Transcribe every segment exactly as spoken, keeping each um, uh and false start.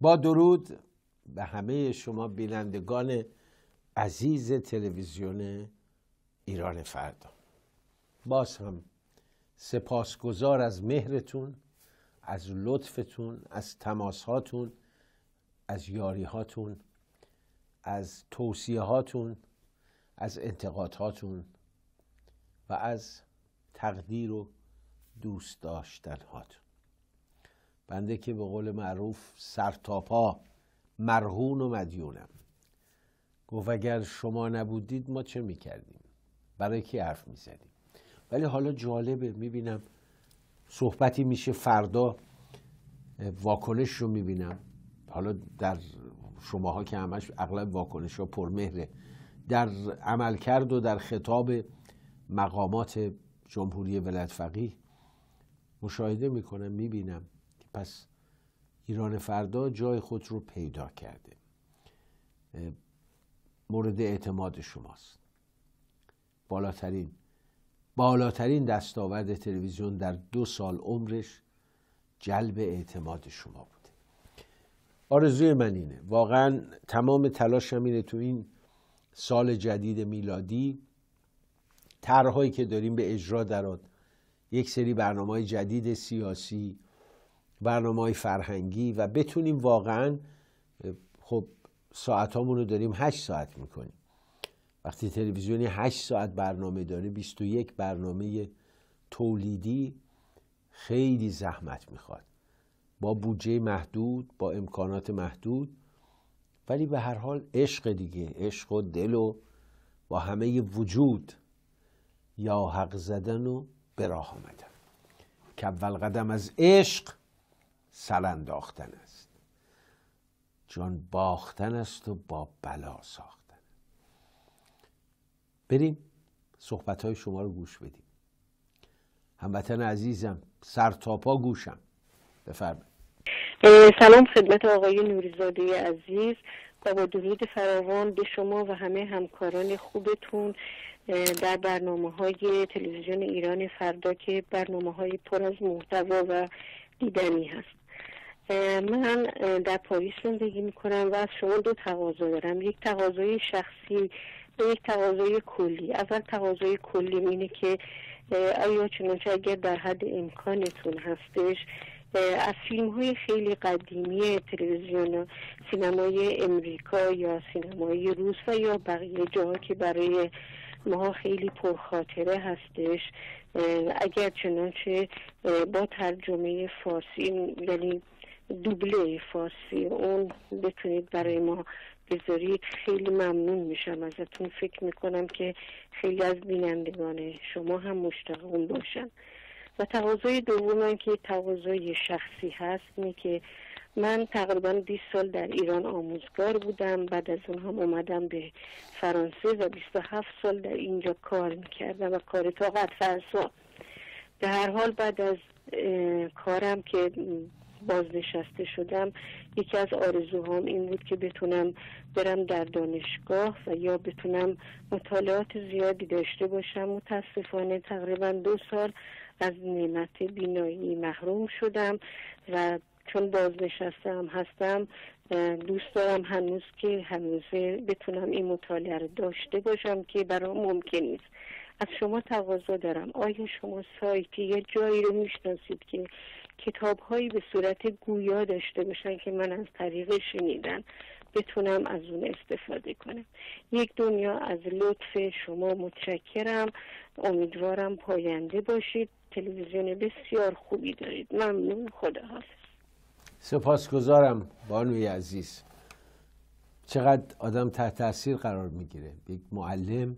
با درود به همه شما بینندگان عزیز تلویزیون ایران فردا. باز هم سپاسگزار از مهرتون، از لطفتون، از تماسهاتون، از یاریهاتون، از توصیه هاتون، از انتقادهاتون و از تقدیر و دوست داشتن هاتون. بنده که به قول معروف سر تا پا مرهون و مدیونم. گفت اگر شما نبودید ما چه میکردیم؟ برای کی حرف میزدیم؟ ولی حالا جالبه، میبینم صحبتی میشه، فردا واکنش رو میبینم. حالا در شماها که همش اغلب واکنش ها پرمهره، در عملکرد و در خطاب مقامات جمهوری ولایت فقیه مشاهده میکنم، میبینم که پس ایران فردا جای خود رو پیدا کرده، مورد اعتماد شماست. بالاترین بالاترین دستاورد تلویزیون در دو سال عمرش جلب اعتماد شما بوده. آرزوی من اینه، واقعا تمام تلاشم اینه تو این سال جدید میلادی طرح‌هایی که داریم به اجرا درآد، یک سری برنامه‌های جدید سیاسی، برنامه‌های فرهنگی و بتونیم واقعا، خب ساعتامون رو داریم هشت ساعت میکنیم. وقتی تلویزیونی هشت ساعت برنامه داره، بیست و یک برنامه تولیدی، خیلی زحمت میخواد، با بودجه محدود، با امکانات محدود، ولی به هر حال عشق دیگه، عشق و دل و با همه وجود یا حق زدن و به راه آمدن که اول قدم از عشق سر انداختن است، جان باختن است و با بلا ساختن. بریم صحبت‌های شما رو گوش بدیم. هموطن عزیزم، سر تا پا گوشم، بفرمایید. سلام خدمت آقای نوریزاده عزیز و با درود فراوان به شما و همه همکاران خوبتون در برنامه‌های تلویزیون ایران فردا که برنامه‌های پر از محتوا و دیدنی هست. من در پاریس زندگی میکنم و از شما دو تقاضا دارم، یک تقاضای شخصی و یک تقاضای کلی. اول تقاضای کلی اینه که آیا چنانچه اگر در حد امکانتون هستش از فیلم های خیلی قدیمی تلویزیون سینمای امریکا یا سینمای روس و یا بقیه جاها که برای ما خیلی پرخاطره هستش، اگر چنانچه با ترجمه فارسی، یعنی دوبله فارسی اون بتونید برای ما بذارید، خیلی ممنون میشم ازتون. فکر میکنم که خیلی از بینندگان شما هم مشتاق اون باشن. و تقاضای دوم که تقاضای شخصی هست اینه که من تقریبا بیست سال در ایران آموزگار بودم، بعد از اون هم اومدم به فرانسه و بیست و هفت سال در اینجا کار میکردم و کار طاقت فرسا. به هر حال بعد از کارم که بازنشسته شدم، یکی از آرزوهام این بود که بتونم برم در دانشگاه و یا بتونم مطالعات زیادی داشته باشم. متاسفانه تقریبا دو سال از نعمت بینایی محروم شدم و چون بازنشسته هم هستم دوست دارم هنوز که هنوز بتونم این مطالعه رو داشته باشم که برام ممکن نیست. از شما تقاضا دارم، آیا شما سایتی یا جایی رو میشناسید که کتاب‌هایی به صورت گویا داشته باشن که من از طریق شنیدن بتونم از اون استفاده کنم؟ یک دنیا از لطف شما متشکرم. امیدوارم پاینده باشید. تلویزیون بسیار خوبی دارید. ممنون. خداحافظ. سپاسگزارم بانوی عزیز. چقدر آدم تحت تاثیر قرار میگیره. یک معلم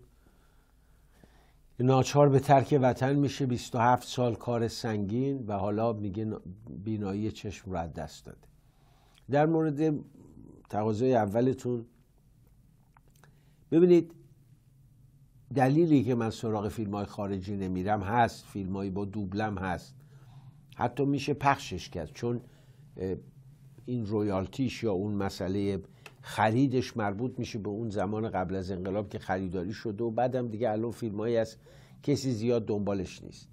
ناچار به ترک وطن میشه، بیست و هفت سال کار سنگین و حالا میگه بینایی چشم رو از دست داده. در مورد تقاضای اولتون، ببینید دلیلی که من سراغ فیلم های خارجی نمیرم هست، فیلم های با دوبلم هست، حتی میشه پخشش کرد، چون این رویالتیش یا اون مسئله خریدش مربوط میشه به اون زمان قبل از انقلاب که خریداری شده و بعدم دیگه الان فیلمایی هست کسی زیاد دنبالش نیست،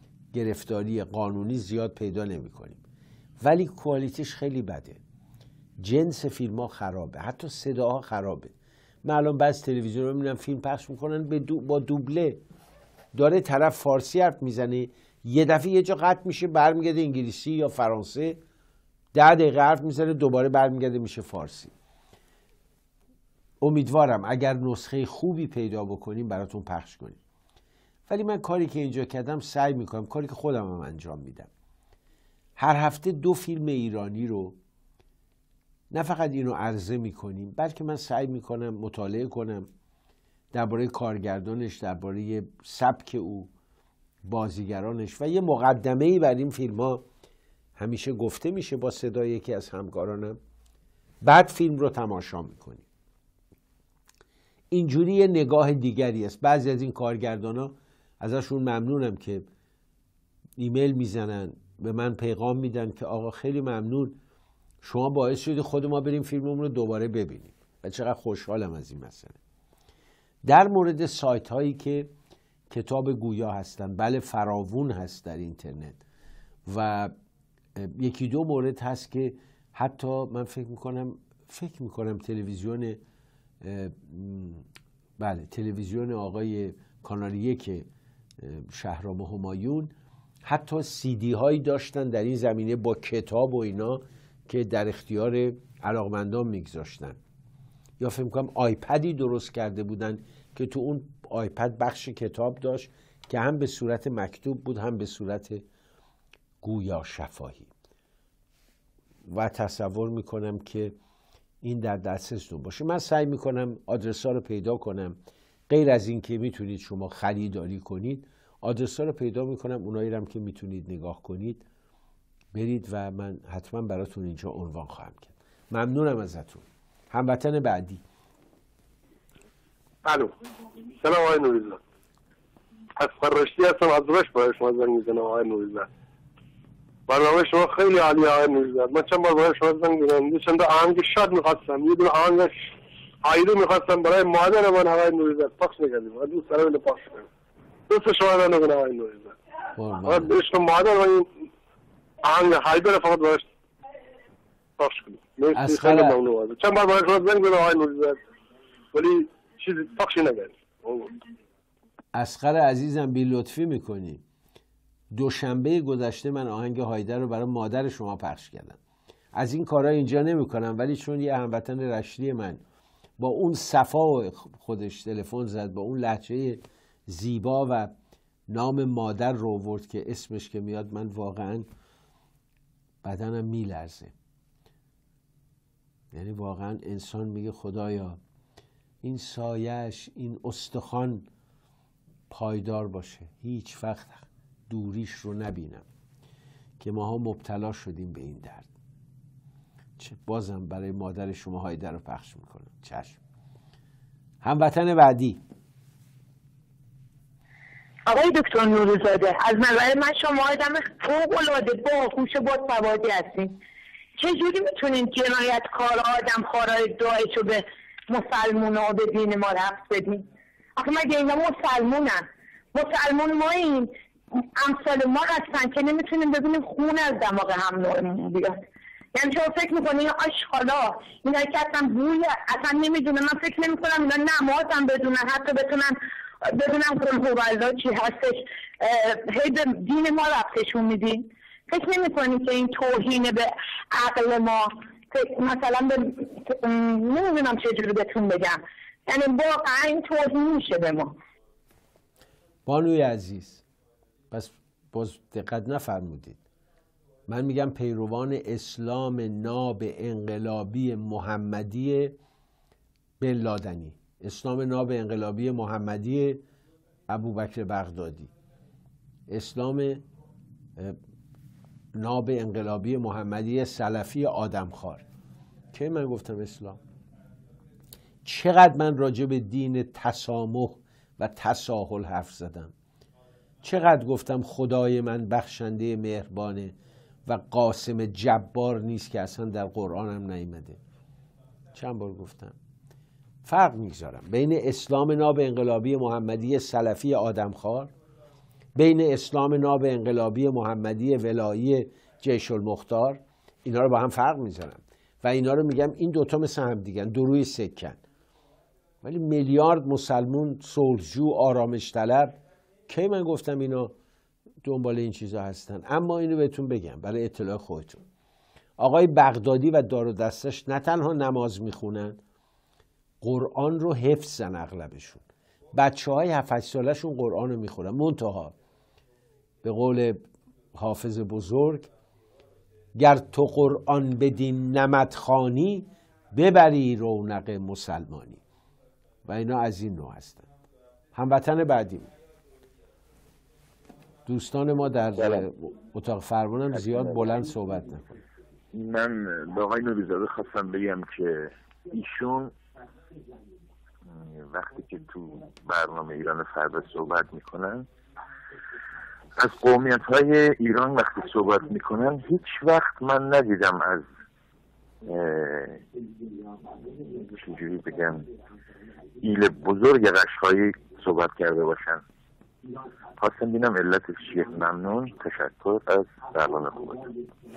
گرفتاری قانونی زیاد پیدا نمی کنیم، ولی کوالیتیش خیلی بده. جنس فیلم ها خرابه، حتی صداها خرابه. من الان بعض تلویزیون رو میبینم فیلم پخش میکنن دو با دوبله، داره طرف فارسی حرف میزنه، یه دفعه یه جا قطع میشه برمیگرده انگلیسی یا فرانسه، ده دقیقه حرف میزنه دوباره برمیگرده میشه فارسی. امیدوارم اگر نسخه خوبی پیدا بکنیم براتون پخش کنیم. ولی من کاری که اینجا کردم سعی میکنم، کاری که خودم هم انجام میدم، هر هفته دو فیلم ایرانی رو نه فقط اینو عرضه میکنیم، بلکه من سعی میکنم مطالعه کنم درباره کارگردانش، درباره سبک او، بازیگرانش، و یه مقدمه‌ای بر این فیلم ها همیشه گفته میشه با صدای یکی از همکارانم. بعد فیلم رو تماشا میکنیم. اینجوری یه نگاه دیگری است. بعضی از این کارگردان ها ازشون ممنونم که ایمیل میزنن به من پیغام میدن که آقا خیلی ممنون، شما باعث شدی خود ما بریم فیلممون رو دوباره ببینیم و چقدر خوشحالم از این مسئله. در مورد سایت هایی که کتاب گویا هستن، بله فراوون هست در اینترنت، و یکی دو مورد هست که حتی من فکر میکنم فکر میکنم تلویزیون بله تلویزیون آقای کانال یک شهرام همایون حتی سی دی هایی داشتن در این زمینه با کتاب و اینا که در اختیار علاقمندان میگذاشتن، یا فکر میکنم آیپدی درست کرده بودن که تو اون آیپد بخش کتاب داشت که هم به صورت مکتوب بود هم به صورت گویا شفاهی. و تصور میکنم که این در دسترستون باشه. من سعی میکنم آدرس ها رو پیدا کنم، غیر از این که میتونید شما خریداری کنید، آدرس ها رو پیدا میکنم، اونایی رو هم که میتونید نگاه کنید برید و من حتما براتون اینجا عنوان خواهم کرد. ممنونم ازتون. هموطن بعدی. الو، سلام آقای نوریزاد. از فرشتی هستم، از رشت برای شما زنگ میزنم آقای نوریزاد. برنامه شما خیلی عالیه آقای نوریزاد. من چند بار برای شما زنگ میزنم، یه چند تا آهنگ شاد میخواستم، یه دونه آهنگ آیدو میخواستم برای مادر من آقای نوریزاد پخش نکردیم. من دوست دارم اینو پخش کنم. دوست شما رو نکنم آقای نوریزاد. من عشق مادر من آهنگ هایدو رو فقط براش پخش کنیم. مرسی، خیلی ممنون. چند بار برای شما زنگ میزنم آقای نوریزاد، ولی چیزی پخش نکردیم. اصغر عزیزم بی لطفی میکنی. دوشنبه گذشته من آهنگ هایده رو برای مادر شما پخش کردم. از این کارها اینجا نمیکنم، ولی چون یه هموطن رشتی من با اون صفا خودش تلفن زد، با اون لهجه زیبا و نام مادر رو آورد که اسمش که میاد من واقعا بدنم میلرزه. یعنی واقعا انسان میگه خدایا این سایش، این استخوان پایدار باشه، هیچ وقت دوریش رو نبینم، که ماها مبتلا شدیم به این درد. چه بازم برای مادر شما هایده رو پخش میکنم. چشم. هموطن بعدی. آقای دکتر نوریزاده، از نظر من شما آدم فوق‌العاده باهوش و باسوادی هستین. چجوری میتونین جنایتکار آدم خارای داعش رو به مسلمونا و به دین ما رفت بدین؟ آخه مگه اینا مسلمونن؟ مسلمون ما این امثال ما هستن که نمیتونیم ببینیم خون از دماغ هم نورمون بیاد. یعنی شما فکر میکنین آشغالا اینا که اصلا بوی اصلا نمیدونن. من فکر نمیکنم اینا نماز هم بدونن، حتی بتونن بدونم قل هو الله چی هستش. هی به دین ما رفتشون میدین. فکر نمیکنین که این توهین به عقل ما، مثلا به نمیدونم چجوری بهتون بگم، یعنی واقعا این توهین میشه به ما. بانوی عزیز، پس باز دقت نفرمودید. من میگم پیروان اسلام ناب انقلابی محمدی بن لادنی، اسلام ناب انقلابی محمدی ابوبکر بغدادی، اسلام ناب انقلابی محمدی سلفی آدمخوار. که من گفتم اسلام؟ چقدر من راجع به دین تسامح و تساهل حرف زدم، چقدر گفتم خدای من بخشنده مهربانه و قاسم جبار نیست که اصلا در قرآن هم نیامده. چند بار گفتم. فرق میگذارم بین اسلام ناب انقلابی محمدی سلفی آدمخوار، بین اسلام ناب انقلابی محمدی ولایی جیش المختار، اینا رو با هم فرق میذارم. و اینا رو میگم این دوتا مثل هم دیگن، دو روی سکن. ولی میلیارد مسلمون، صلحجو، آرامش طلب، کی من گفتم اینا دنبال این چیزا هستن؟ اما اینو بهتون بگم برای اطلاع خودتون، آقای بغدادی و دار و دستش نه تنها نماز میخونن، قرآن رو حفظن. اغلبشون بچه های هفت هشت سالشون قرآن رو میخونن، منتها به قول حافظ بزرگ، گر تو قرآن بدین نمط خوانی، ببری رونق مسلمانی. و اینا از این نوع هستن. هموطن بعدی دوستان ما در اتاق فرمانم زیاد بلند صحبت نکنه. من به آقای نوری‌زاده خواستم بگم که ایشون وقتی که تو برنامه ایران فردا صحبت میکنن، از قومیت های ایران وقتی صحبت میکنن، هیچ وقت من ندیدم از چجوری بگم ایل بزرگ قشقایی صحبت کرده باشن. خواستم بینم علتش چیه. ممنون، تشکر از برنامه خوبتون.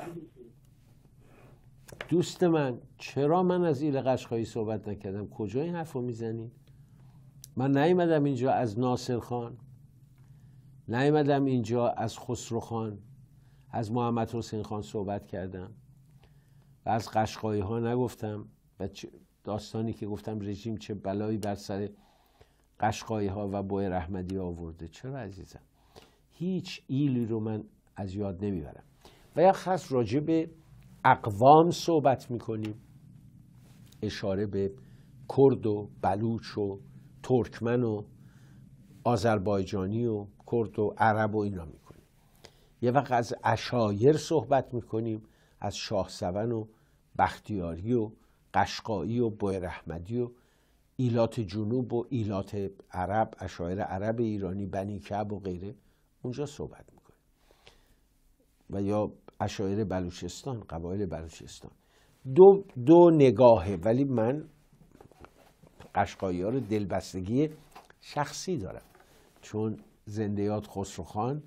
دوست من، چرا من از ایل قشقایی صحبت نکردم؟ کجا این حرف رو میزنی؟ من نیومدم اینجا از ناصر خان، نیومدم اینجا از خسرو خان، از محمد حسین خان صحبت کردم و از قشقایی ها نگفتم. و داستانی که گفتم رژیم چه بلایی بر سر قشقایی ها و بویر احمدی آورده. چرا عزیزم؟ هیچ ایلی رو من از یاد نمیبرم. و یا خاص راجع به اقوام صحبت میکنیم، اشاره به کرد و بلوچ و ترکمن و آذربایجانی و کرد و عرب و اینا میکنیم. یه وقت از عشایر صحبت میکنیم، از شاه سون و بختیاری و قشقایی و بویر احمدی و ایلات جنوب و ایلات عرب، عشایر عرب ایرانی، بنی کعب و غیره، اونجا صحبت میکنیم. و یا عشایر بلوچستان، قبایل بلوچستان. دو, دو نگاهه. ولی من قشقایی ها رو دلبستگی شخصی دارم، چون زنده یاد خسرو خان،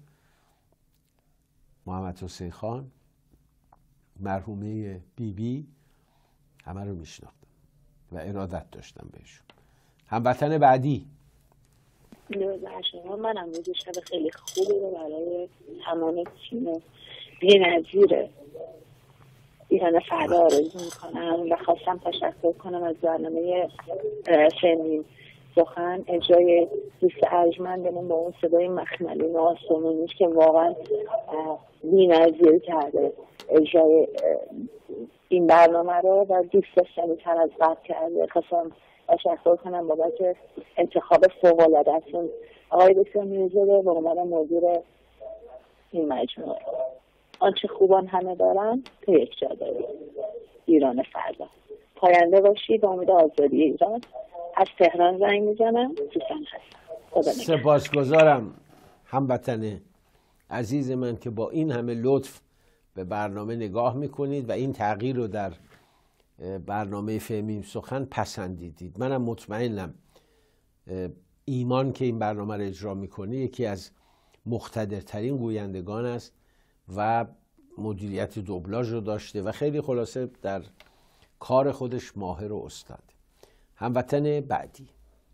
محمد حسین خان، مرحومه بی بی، همه رو میشناختم و ارادت داشتم بهشون. هموطن بعدی. من هم روز شب خیلی خوبی رو برای تمام تیم بی‌نظیر ایران فردا آرزو میکنم و خواستم تشکر کنم از برنامه فیلم سخن، اجرای دوست ارجمندمون با اون صدای مخملی و آسمونیش که واقعا بی‌نظیر کرده اجرای این برنامه رو و دوست داشتنی تر از قبل کرده. خواستم تشکر کنم بابت انتخاب فوق‌العاده‌تون آقای دکتر میرزاده به عنوان مدیر این مجموعه. آنچه خوبان همه دارن تو یک جا داره. ایران فردا. پاینده باشید. با امید آزادی ایران. از تهران زنگ میزنم. دوستان هستم. سپاسگزارم هموطن عزیز من که با این همه لطف به برنامه نگاه میکنید و این تغییر رو در برنامه فهمیم سخن پسندیدید. منم مطمئنم ایمان که این برنامه رو اجرا میکنه یکی از مقتدرترین گویندگان است و مدیریت دوبلاژ رو داشته و خیلی خلاصه در کار خودش ماهر و استاد. هموطن بعدی.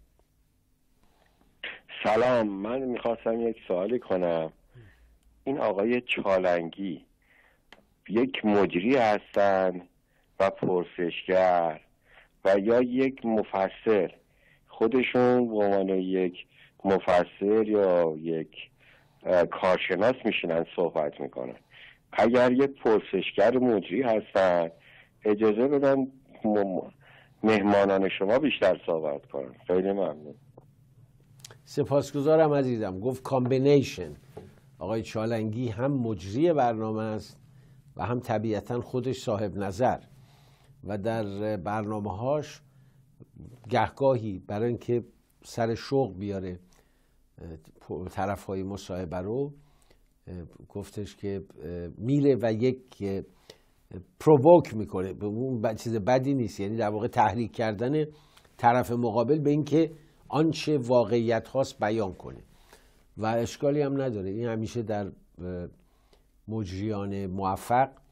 سلام، من میخواستم یک سوالی کنم. این آقای چالنگی یک مجری هستن و پرسشگر و یا یک مفسر؟ خودشون به عنوان یک مفسر یا یک کارشناس میشینن صحبت میکنن. اگر یک پرسشگر مجری هستن اجازه بدن مهمانان شما بیشتر صحبت کنن. خیلی ممنون. سپاسگزارم عزیزم. گفت کامبینیشن. آقای چالنگی هم مجری برنامه است و هم طبیعتا خودش صاحب نظر و در برنامه هاش گهگاهی برای اینکه سر شوق بیاره طرف های مصاحبه رو گفتش که میره و یک پرووک میکنه. به اون چیز بدی نیست، یعنی در واقع تحریک کردن طرف مقابل به اینکه آنچه واقعیت هاست بیان کنه و اشکالی هم نداره. این همیشه در مجریان موفق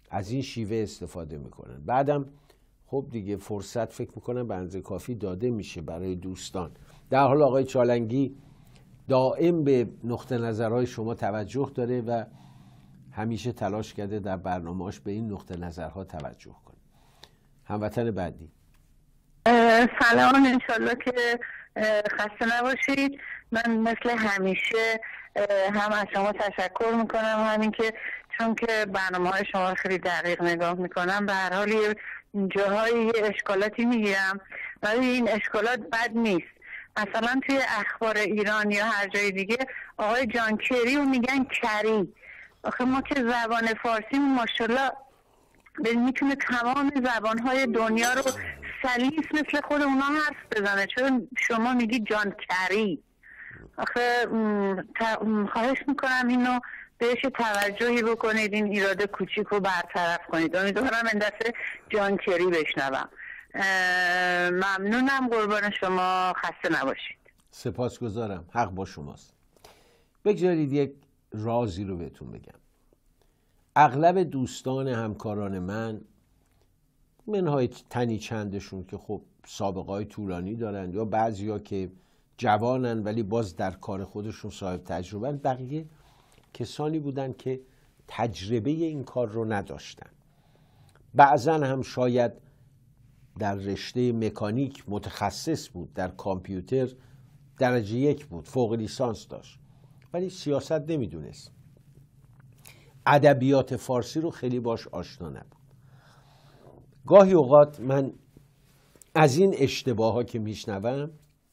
از این شیوه استفاده میکنن. بعدم خب دیگه فرصت فکر میکنم به اندازه کافی داده میشه برای دوستان. در حال آقای چالنگی دائم به نقطه نظرهای شما توجه داره و همیشه تلاش کرده در برنامه‌اش به این نقطه نظرها توجه کنه. هموطن بعدی. سلام، انشالله که خسته نباشید. من مثل همیشه هم از شما تشکر میکنم، همین که چون که برنامه های شما خیلی دقیق نگاه میکنم، به هر حال جاهای اشکالاتی میگیرم ولی این اشکالات بد نیست. مثلا توی اخبار ایران یا هر جای دیگه آقای جان کری رو میگن کری. آخه ما که زبان فارسی ماشاءالله میتونه تمام زبانهای دنیا رو سلیس مثل خود اونا حرف بزنه، چون شما میگی جان کری. آخه خواهش میکنم اینو بهش توجهی بکنید، این ایراد کوچیک رو برطرف کنید. امیدوارم این دفعه جان کری بشنوم. ممنونم، قربان شما، خسته نباشید. سپاسگزارم، حق با شماست. بگذارید یک رازی رو بهتون بگم. اغلب دوستان همکاران من، منهای تنی چندشون که خب سابقه های طولانی دارن یا بعضیا که جوانن ولی باز در کار خودشون صاحب تجربه، بقیه کسانی بودن که تجربه این کار رو نداشتن. بعضا هم شاید در رشته مکانیک متخصص بود، در کامپیوتر درجه یک بود، فوق لیسانس داشت ولی سیاست نمیدونست، ادبیات فارسی رو خیلی باش آشنا نبود. گاهی اوقات من از این اشتباه ها که میشنوم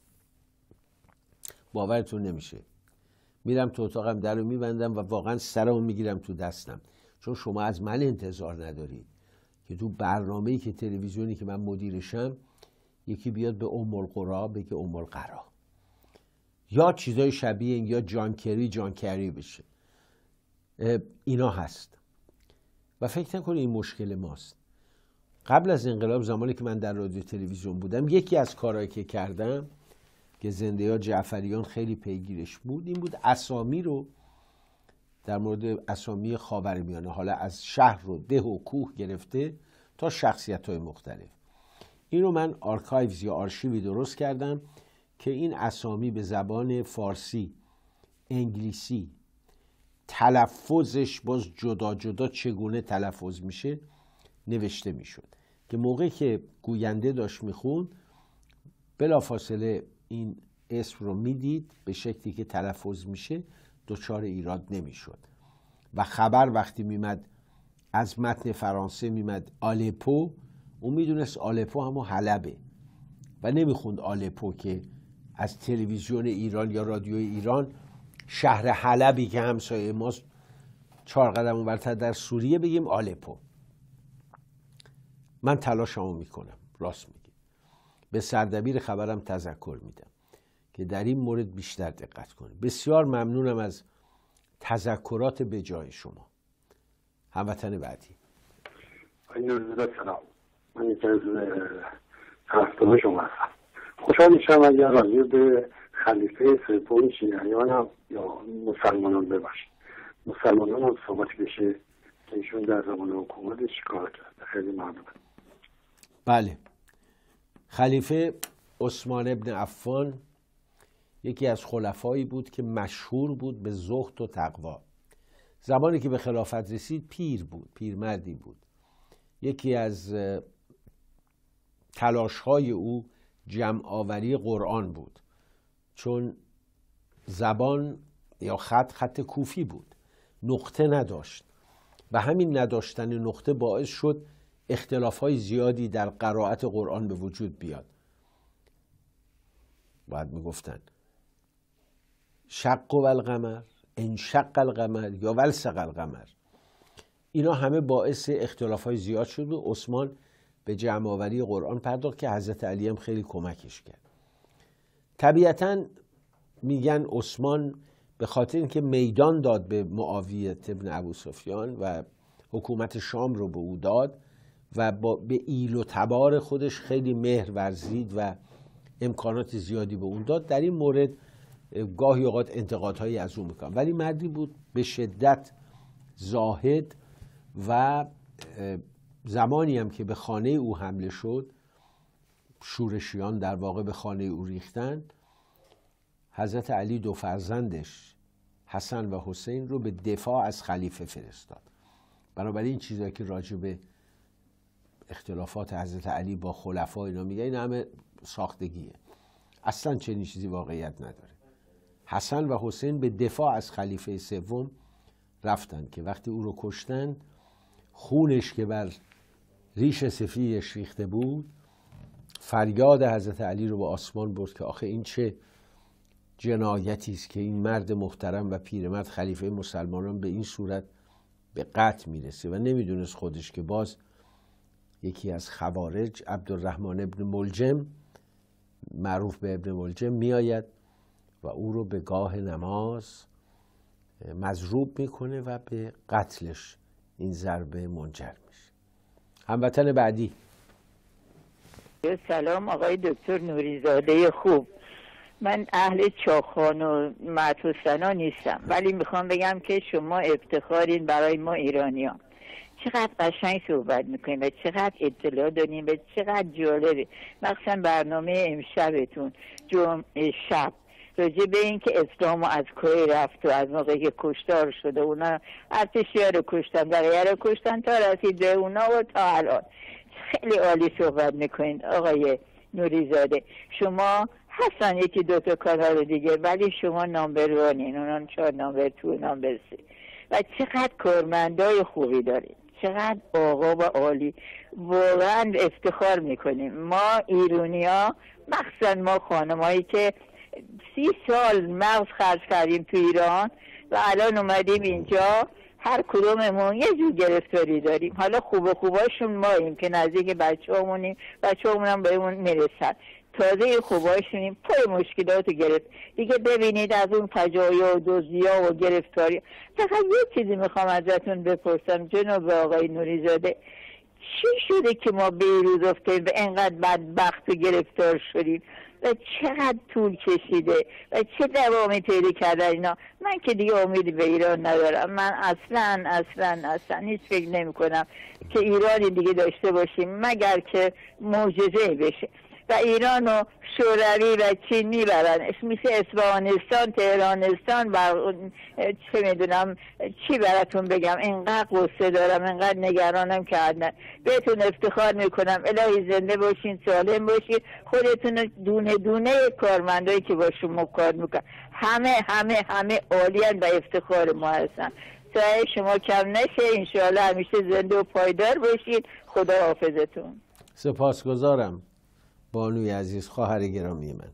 باورتون نمیشه، میرم تو اتاقم در رو میبندم و واقعا سرمو میگیرم تو دستم، چون شما از من انتظار ندارید که تو برنامه‌ای که تلویزیونی که من مدیرشم یکی بیاد به ام القرا بگه ام القرا یا چیزای شبیه این، یا جان کری جان کری بشه. اینا هست و فکر نکنید این مشکل ماست. قبل از انقلاب، زمانی که من در رادیو تلویزیون بودم، یکی از کارهایی که کردم که زنده یاد جعفریان خیلی پیگیرش بود، این بود اسامی رو در مورد اسامی خاورمیانه، حالا از شهر و ده و کوه گرفته تا شخصیت‌های مختلف، این رو من آرکایوز یا آرشیوی درست کردم که این اسامی به زبان فارسی، انگلیسی، تلفظش باز جدا جدا چگونه تلفظ میشه نوشته میشد که موقعی که گوینده داشت میخوند بلافاصله این اسم رو میدید به شکلی که تلفظ میشه، دچار ایراد نمیشد. و خبر وقتی میمد از متن فرانسه میمد آلپو، اون میدونست آلپو همون حلبه و نمیخوند آلپو که از تلویزیون ایران یا رادیو ایران شهر حلبی که همسایه ماست چهار قدم اونورتر در سوریه بگیم آلپو. من تلاشمو میکنم، راست میگم، به سردبیر خبرم تذکر میدم که در این مورد بیشتر دقت کنه. بسیار ممنونم از تذکرات به جای شما. هموطن بعدی. سلام، من یکی از طرفداران شما هستم. خوشحال میشم اگر راجع به خلیفه سوم شیعیان هم یا مسلمانان ببخشید مسلمانان هم صحبت بشه که ایشون در زمان حکومتش چیکار کرده. خیلی ممنونم. بله، خلیفه عثمان ابن عفان یکی از خلفایی بود که مشهور بود به زهد و تقوا. زمانی که به خلافت رسید پیر بود، پیرمردی بود. یکی از تلاش‌های او جمع آوری قرآن بود، چون زبان یا خط خط کوفی بود، نقطه نداشت و همین نداشتن نقطه باعث شد اختلاف‌های زیادی در قرائت قرآن به وجود بیاد. باید میگفتن شق و القمر، انشق القمر یا ولسق القمر. اینا همه باعث اختلاف‌های زیاد شد و عثمان به جمع آوری قرآن پرداخت که حضرت علی هم خیلی کمکش کرد. طبیعتاً میگن عثمان به خاطر اینکه میدان داد به معاویه ابن ابو سفیان و حکومت شام رو به او داد و با به ایل و تبار خودش خیلی مهر ورزید و امکانات زیادی به اون داد، در این مورد گاهی اوقات انتقادهایی از اون میکنم، ولی مردی بود به شدت زاهد و زمانی هم که به خانه او حمله شد، شورشیان در واقع به خانه او ریختن، حضرت علی دو فرزندش حسن و حسین رو به دفاع از خلیفه فرستاد. بنابراین چیزایی که راجع به اختلافات حضرت علی با خلفا اینا میگه، این همه ساختگیه، اصلا چنین چیزی واقعیت نداره. حسن و حسین به دفاع از خلیفه سوم رفتن که وقتی او رو کشتن، خونش که بر ریش سفیدش ریخته بود، فریاد حضرت علی رو به آسمان برد که آخه این چه جنایتی است که این مرد محترم و پیرمرد خلیفه مسلمانان به این صورت به قتل میرسه. و نمیدونست خودش که باز یکی از خوارج، عبدالرحمن ابن ملجم، معروف به ابن ملجم، میآید و او رو به گاه نماز مضروب میکنه و به قتلش این ضربه منجر میشه. هموطن بعدی. سلام آقای دکتر نوریزاده خوب. من اهل چاخان و معطوسنا نیستم، ولی میخوام بگم که شما افتخارین برای ما ایرانیان. چقدر قشنگ صحبت میکنیم و چقدر اطلاع داریم و چقدر جالبه، مخصوصا برنامه امشبتون جمعه شب راجع به این که اسلام از کوی رفت و از موقعی که کشتار شده اونا ارتشی‌ها رو کشتن، بقیه رو کشتن تا رسید به اونا و تا الان. خیلی عالی صحبت میکنین آقای نوریزاده. شما هستن یکی دوتا کانال دیگه، ولی شما نامبر وانین، اونا چهار نامبر تو نامبر سی، و چقدر کارمندای خوبی داریم، چقدر آقا و عالی. واقعا افتخار میکنیم ما ایرانی‌ها، مخصوصا ما خانمایی که سی سال مغز خرج کردیم تو ایران و الان اومدیم اینجا، هر کدوممون یه جور گرفتاری داریم. حالا خوب خوباشون ماییم که نزدیک بچه همونیم، بچه همون هم بهمون میرسن، تازه خوباشونیم پر مشکلات گرفت دیگه. ببینید از اون فجایع و دزدی‌ها و گرفتاری. فقط یه چیزی میخوام ازتون بپرسم جناب آقای نوریزاده، چی شده که ما بیروز افتادیم و انقدر بدبخت و گرفتار شدیم و چقدر طول کشیده و چه دوامی پیدا کردن اینا؟ من که دیگه امیدی به ایران ندارم. من اصلا اصلا اصلا هیچ فکر نمی کنم که ایرانی دیگه داشته باشیم مگر که معجزه بشه و ایران و شوروی و چین میبرنش، میشه اصفهانستان، تهرانستان و چه میدونم چی براتون بگم. اینقدر قصه دارم، اینقدر نگرانم که عدن. بهتون افتخار میکنم. الهی زنده باشین، سالم باشین. خودتون دونه دونه کارمندایی که با شما کار میکنن همه همه همه عالیان و افتخار ما هستن. سایه شما کم نشه، انشاءالله همیشه زنده و پایدار باشین. خدا حافظتون. سپاسگزارم بانوی عزیز، خواهر گرامی من.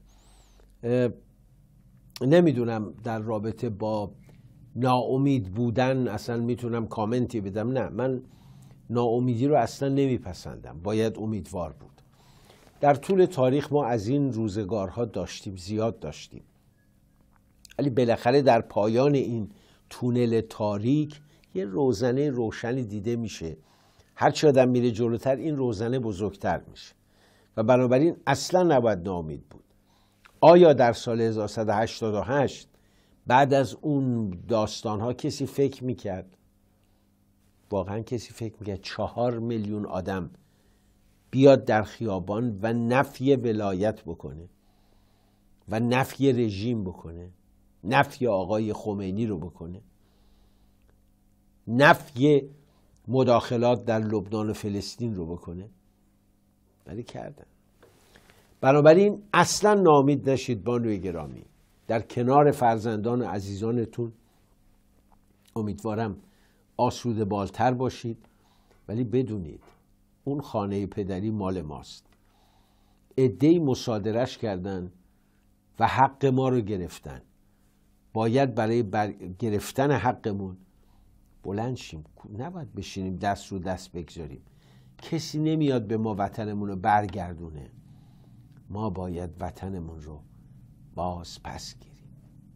نمیدونم در رابطه با ناامید بودن اصلا میتونم کامنتی بدم. نه، من ناامیدی رو اصلا نمیپسندم، باید امیدوار بود. در طول تاریخ ما از این روزگارها داشتیم، زیاد داشتیم، ولی بالاخره در پایان این تونل تاریک یه روزنه روشنی دیده میشه. هرچی آدم میره جلوتر این روزنه بزرگتر میشه و بنابراین اصلا نباید ناامید بود. آیا در سال هزار و سیصد و هشتاد و هشت بعد از اون داستانها کسی فکر میکرد، واقعا کسی فکر میکرد چهار میلیون آدم بیاد در خیابان و نفی ولایت بکنه و نفی رژیم بکنه، نفی آقای خمینی رو بکنه، نفی مداخلات در لبنان و فلسطین رو بکنه؟ ولی کردن. بنابراین اصلا ناامید نشید بانوی گرامی. در کنار فرزندان و عزیزانتون امیدوارم آسوده بالتر باشید، ولی بدونید اون خانه پدری مال ماست. عده‌ای مصادرهش کردن و حق ما رو گرفتن. باید برای بر... گرفتن حقمون بلند شیم، نباید بشینیم دست رو دست بگذاریم. کسی نمیاد به ما وطنمون رو برگردونه. ما باید وطنمون رو باز پس گیریم.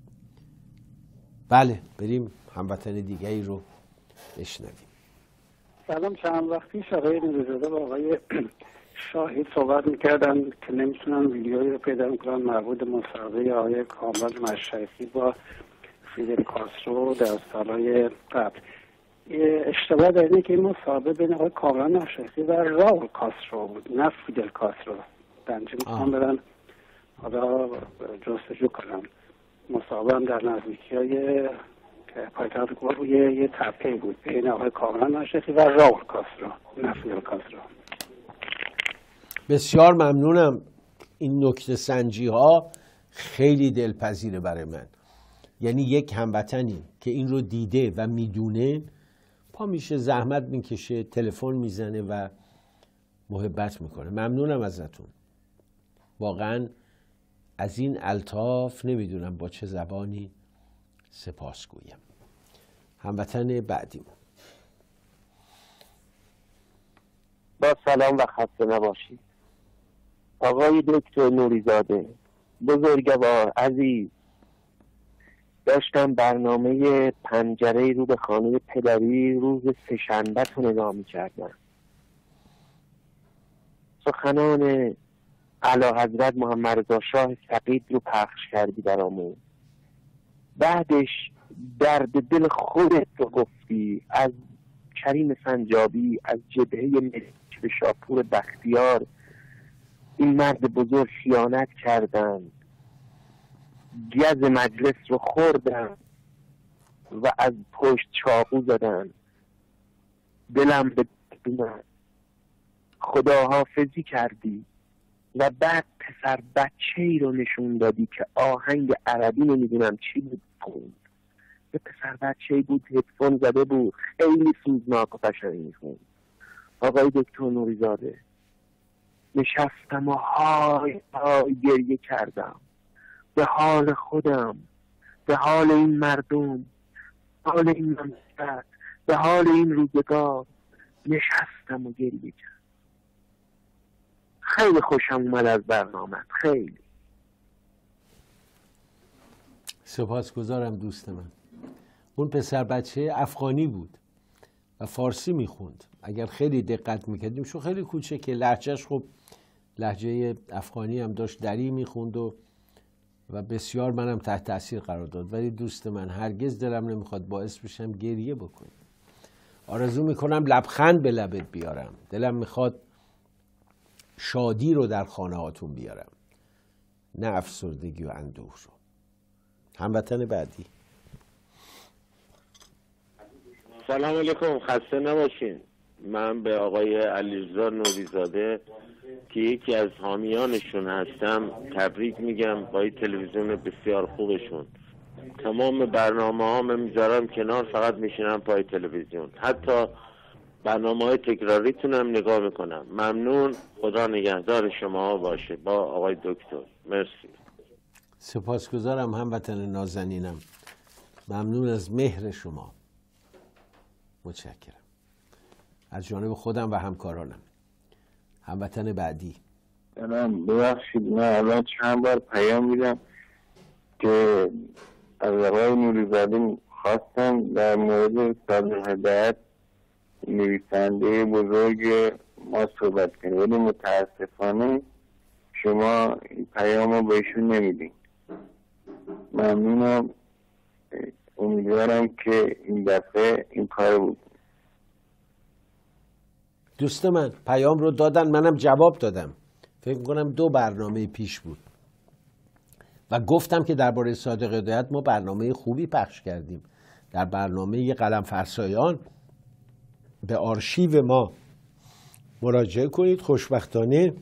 بله، بریم هموطن دیگری رو بشنویم. سلام. چند وقت پیش آقای نوریزاده با آقای شاهید صحبت میکردن که نمیتونن ویدیویی رو پیدا میکنن مربوط مصاحبه آقای کامران مشرفی با فیدل کاسترو در سالهای قبل. اشتباه در اینه که این مسابقه بین آقای کامران ناشناسی و راول کاسترو بود، نه فیدل کاسترو. بنجی میخوام برن حالا جستجو کنم. مسابقه هم در نزدیکی های پایتخت کوبا روی یه تپه بود بین آقای کامران ناشناسی و راول کاسترو، نه فیدل کاسترو. بسیار ممنونم. این نکته سنجی ها خیلی دلپذیره برای من. یعنی یک هموطنی که این رو دیده و میدونه پا میشه، زحمت میکشه، تلفن میزنه و محبت میکنه. ممنونم ازتون. واقعا از این الطاف نمیدونم با چه زبانی سپاس گویم. هموطن بعدیمون. با سلام و خسته نباشید. آقای دکتر نوریزاده، بزرگوار عزیز، داشتم برنامه پنجره رو به خانه پدری روز سه‌شنبه رو نگاه می‌کردم. سخنان اعلیحضرت محمد رضا شاه فقید رو پخش کردی برامون. بعدش درد دل خودت رو گفتی، از کریم سنجابی، از جبهه ملی به شاپور بختیار این مرد بزرگ خیانت کردن، گز مجلس رو خوردن و از پشت چاقو زدن. دلم به دلم خداحافظی کردی و بعد پسر بچه ای رو نشون دادی که آهنگ عربی نمیدونم چی بود خوند. یه پسر بچه ای بود هدفون زده بود، خیلی سوزناک و قشنگ میخوند. آقای دکتر نوریزاده، نشستم و های های گریه کردم به حال خودم، به حال این مردم، به حال این مملکت، به حال این روزگار. نشستم و گریه کردم. خیلی خوشم اومد از برنامه، خیلی سپاسگزارم دوست من. اون پسر بچه افغانی بود و فارسی میخوند. اگر خیلی دقت میکردیم، چون خیلی کوچکه، لهجهش خب لهجه افغانی هم داشت، دری میخوند و و بسیار منم تحت تاثیر قرار داد. ولی دوست من، هرگز دلم نمیخواد باعث بشم گریه بکنی. آرزو میکنم لبخند به لبت بیارم. دلم میخواد شادی رو در خانه هاتون بیارم، نه افسردگی و اندوه رو. هموطن بعدی. سلام علیکم، خسته نباشین. من به آقای علیرضا نوریزاده که یکی از حامیانشون هستم تبریک میگم با این تلویزیون بسیار خوبشون. تمام برنامه ها من میذارم کنار، فقط میشینم پای تلویزیون. حتی برنامه های تکراریتون هم نگاه میکنم. ممنون. خدا نگهدار شما باشه. با آقای دکتر. مرسی. سپاسگزارم هموطن نازنینم. ممنون از مهر شما. متشکرم از جانب خودم و همکارانم. هموطن بعدی. سلام، ببخشید من الان چند بار پیام میدم که از آقای نوریزاده خواستم در مورد صادق هدایت نویسنده بزرگ ما صحبت کنیم، ولی متاسفانه شما این پیام رو بهشون نمیدین. ممنونم. امیدوارم که این دفعه این کار بود. دوست من پیام رو دادن، منم جواب دادم. فکر میکنم دو برنامه پیش بود و گفتم که درباره صادق هدایت ما برنامه خوبی پخش کردیم. در برنامه قلم فرسایان به آرشیو ما مراجعه کنید. خوشبختانه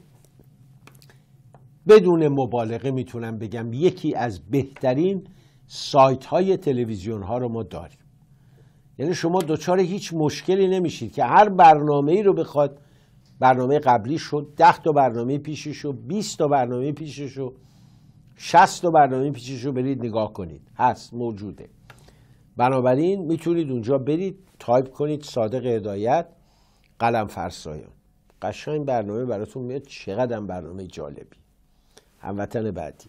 بدون مبالغه میتونم بگم یکی از بهترین سایت های تلویزیون ها رو ما داریم. یعنی شما دچار هیچ مشکلی نمیشید که هر برنامه ای رو بخواد، برنامه قبلی شد، ده تا برنامه پیشش شد، بیست تا برنامه پیشش شد، شصت تا برنامه پیشش رو برید نگاه کنید. هست، موجوده. بنابراین میتونید اونجا برید تایپ کنید صادق هدایت قلم فرسایان. قشنگ برنامه براتون میاد. چقدر برنامه جالبی. هموطن بعدی.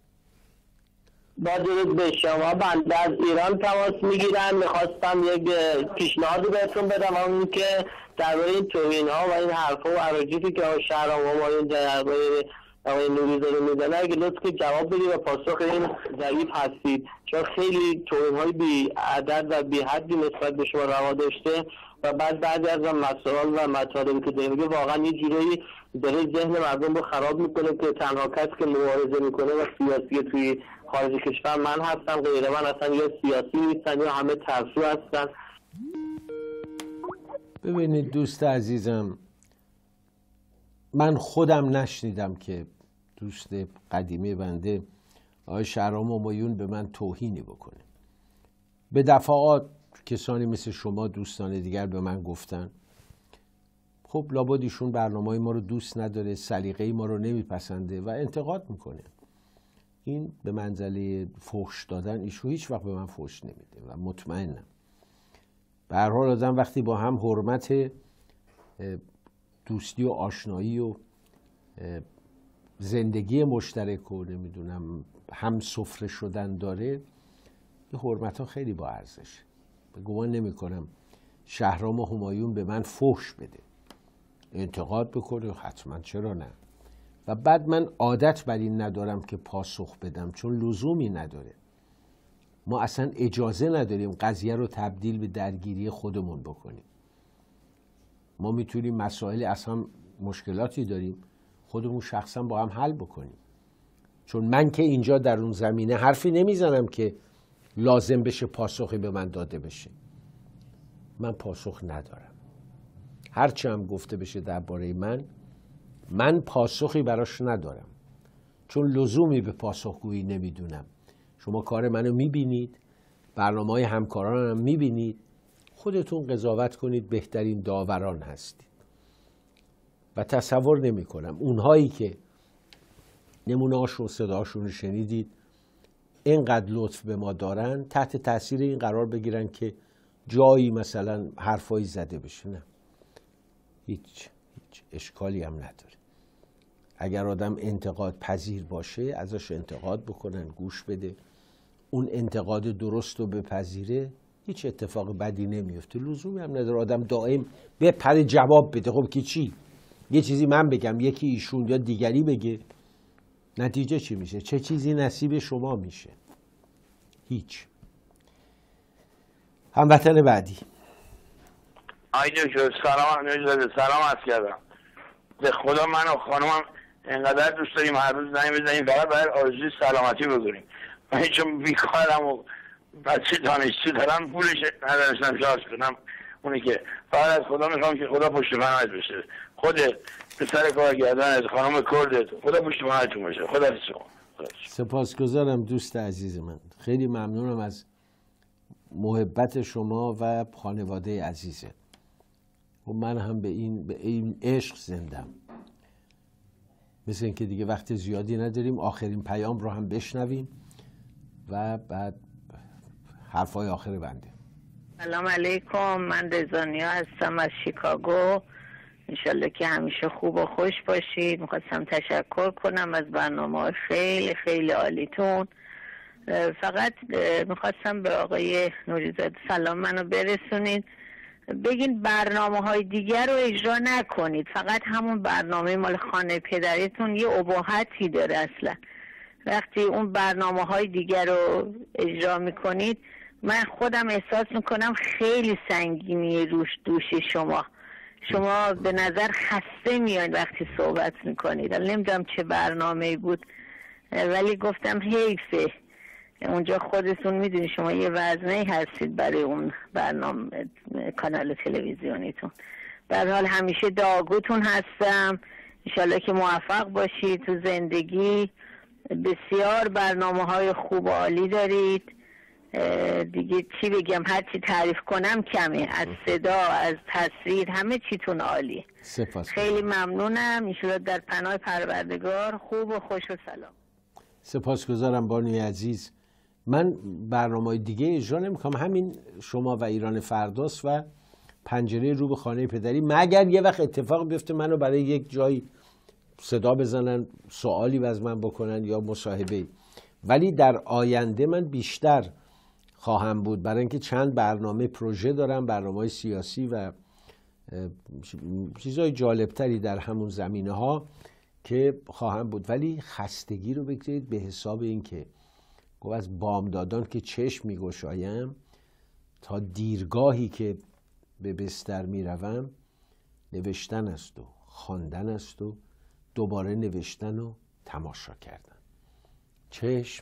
با درود به شما. بنده از ایران تماس میگیرم. میخواستم یک پیشنهادی بهتون بدم، همون که درباره این توهین ها و این حرفا و اراجیفی که شهرام همایون درباره آقای نوری‌زاده میزنه اگه لطف کنید جواب بدید و پاسخ این ضعیف هستید، چون خیلی توهین‌های بی عدد و بی حدی نسبت به شما روا داشته و بعد بعضی از مسائل و مطالبی که داره میگه واقعا یه جورایی داره ذهن مردم رو خراب میکنه که تنها کسی که مبارزه میکنه و سیاسی توی خارج کشور من هستم، غیر من اصلا یا سیاسی نیستن یا همه ترسو هستن. ببینید دوست عزیزم، من خودم نشنیدم که دوست قدیمی بنده آقای شهرام همایون به من توهینی بکنه. به دفعات کسانی مثل شما دوستان دیگر به من گفتن خب لابد ایشون برنامه‌های ما رو دوست نداره، سلیقه ما رو نمیپسنده و انتقاد میکنه. این به منزله فحش دادن، ایشون هیچ وقت به من فحش نمیده و مطمئنم. به هر حال آدم وقتی با هم حرمت دوستی و آشنایی و زندگی مشترک و نمیدونم هم سفره شدن داره، این حرمت ها خیلی با ارزشه. به گمان نمی کنم شهرام همایون به من فحش بده، انتقاد بکنه، حتما چرا نه. و بعد من عادت بر این ندارم که پاسخ بدم، چون لزومی نداره. ما اصلا اجازه نداریم قضیه رو تبدیل به درگیری خودمون بکنیم. ما میتونیم مسائل اصلا مشکلاتی داریم خودمون شخصا با هم حل بکنیم، چون من که اینجا در اون زمینه حرفی نمیزنم که لازم بشه پاسخی به من داده بشه. من پاسخ ندارم. هرچی هم گفته بشه درباره من، من پاسخی براش ندارم، چون لزومی به پاسخگویی نمیدونم. شما کار منو میبینید، برنامه‌های همکارانم میبینید، خودتون قضاوت کنید، بهترین داوران هستید. و تصور نمی کنم اونهایی که نمونه‌هاشون صداشون رو شنیدید اینقدر لطف به ما دارن تحت تاثیر این قرار بگیرن که جایی مثلا حرفایی زده بشه. نه، هیچ هیچ اشکالی هم نداره. اگر آدم انتقاد پذیر باشه ازش انتقاد بکنن، گوش بده، اون انتقاد درست رو بپذیره، هیچ اتفاق بدی نمیفته. لزومی هم نداره آدم دائم بپره جواب بده. خب که چی؟ یه چیزی من بگم، یکی ایشون یا دیگری بگه، نتیجه چی میشه؟ چه چیزی نصیب شما میشه؟ هیچ. هموطن بعدی. آی دکتر سلام علیکم. سلام عرض کردم. به خدا من و خانمم انقدر دوست داریم هر روز زنگ بزنیم فقط برای آرزوی سلامتی بگذاریم. من چون بیکارم و بچه دانشجو دارم، پولش نداشتم شارژ کنم. اونی که فقط از خدا میخوام که خدا پشت پناهت بشه، خود پسر کارگردان خانم کردت، خدا پشت پناهتون باشه. خدا شما. سپاسگزارم دوست عزیز من، خیلی ممنونم از محبت شما و خانواده عزیزه. و من هم به این به این عشق زندم. مثل اینکه دیگه وقت زیادی نداریم، آخرین پیام رو هم بشنویم و بعد حرفای آخر بنده. سلام علیکم، من رضانیا هستم از شیکاگو. انشالله که همیشه خوب و خوش باشید. میخواستم تشکر کنم از برنامه خیلی خیلی عالیتون. فقط میخواستم به آقای نوری‌زاده سلام منو برسونید، بگین برنامه های دیگر رو اجرا نکنید، فقط همون برنامه مال خانه پدریتون یه اباحتی داره. اصلا وقتی اون برنامه های دیگر رو اجرا میکنید من خودم احساس میکنم خیلی سنگینی روش دوش شما شما به نظر خسته میاد وقتی صحبت میکنید. نمیدونم چه برنامه‌ای بود ولی گفتم حیفه، اونجا خودتون میدونی شما یه وزنه هستید برای اون برنامه کانال تلویزیونیتون. در حال همیشه داغوتون هستم، انشالله که موفق باشید تو زندگی. بسیار برنامه های خوب و عالی دارید، دیگه چی بگم، هر چی تعریف کنم کمه، از صدا از تصویر همه چیتون عالی. سپاس. خیلی ممنونم، انشالله در پناه پروردگار خوب و خوش و سلام. سپاسگزارم بانوی عزیز. من برنامه دیگه اجرا نمی‌کنم، همین شما و ایران فرداست و پنجره رو به خانه پدری، مگر یه وقت اتفاق بیفته منو برای یک جایی صدا بزنن، سوالی از من بکنن یا مصاحبه. ولی در آینده من بیشتر خواهم بود، برای اینکه چند برنامه پروژه دارم، برنامه سیاسی و چیزهای جالبتری در همون زمینه ها که خواهم بود. ولی خستگی رو بگذارید به حساب این که گفت از بامدادان که چشم میگشایم تا دیرگاهی که به بستر میروم نوشتن است و خواندن است و دوباره نوشتن و تماشا کردن. چشم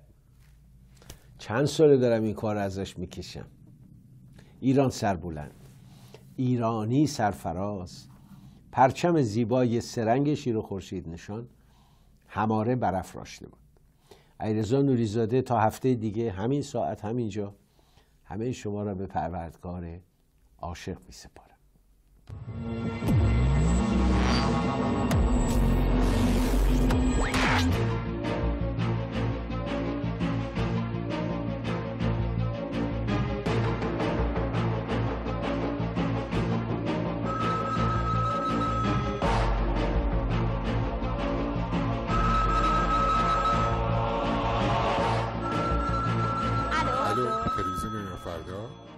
چند ساله دارم این کار ازش میکشم. ایران سربلند، ایرانی سرفراز، پرچم زیبای سرنگ شیر و خورشید نشان هماره برافراشته بود. علیرضا نوریزاده تا هفته دیگه همین ساعت همینجا همه شما را به پروردگار عاشق می سپارم. تلویزیون ایران فردا